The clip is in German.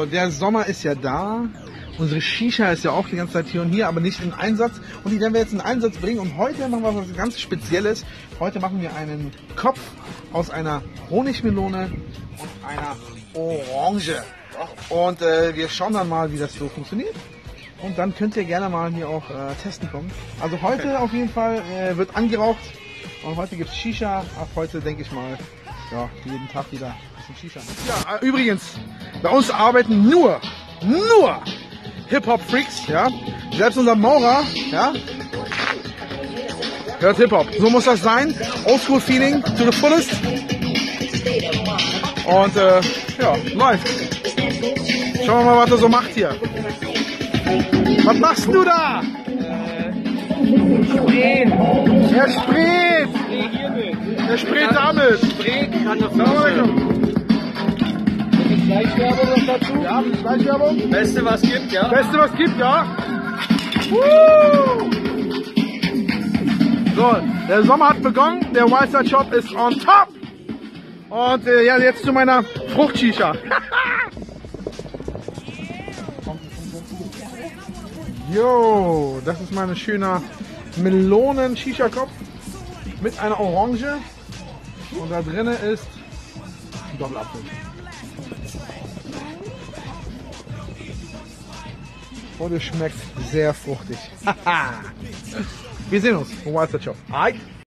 Also der Sommer ist ja da. Unsere Shisha ist ja auch die ganze Zeit hier und hier, aber nicht in Einsatz. Und die werden wir jetzt in Einsatz bringen. Und heute machen wir was ganz Spezielles. Heute machen wir einen Kopf aus einer Honigmelone und einer Orange. Und wir schauen dann mal, wie das so funktioniert. Und dann könnt ihr gerne mal hier auch testen kommen. Also heute auf jeden Fall wird angeraucht. Und heute gibt es Shisha. Ab heute denke ich mal, ja, jeden Tag wieder ein bisschen Shisha. Ja, übrigens, bei uns arbeiten nur Hip-Hop-Freaks, ja. Selbst unser Maurer, ja, hört Hip-Hop. So muss das sein. Oldschool-Feeling to the fullest. Und ja, läuft. Schauen wir mal, was er so macht hier. Was machst du da? Sprayt. Er sprayt. Er sprayt damit. Fleischwerbung noch dazu? Ja, Fleischwerbung. Beste was gibt, ja? Beste was gibt, ja. So, der Sommer hat begonnen. Der Wildside Shop ist on top. Und ja, jetzt zu meiner Fruchtshisha. Jo, das ist mein schöner Melonen-Shisha-Kopf mit einer Orange. Und da drin ist ein Doppelapfel. Und es schmeckt sehr fruchtig. Wir sehen uns vom Wildside Shop.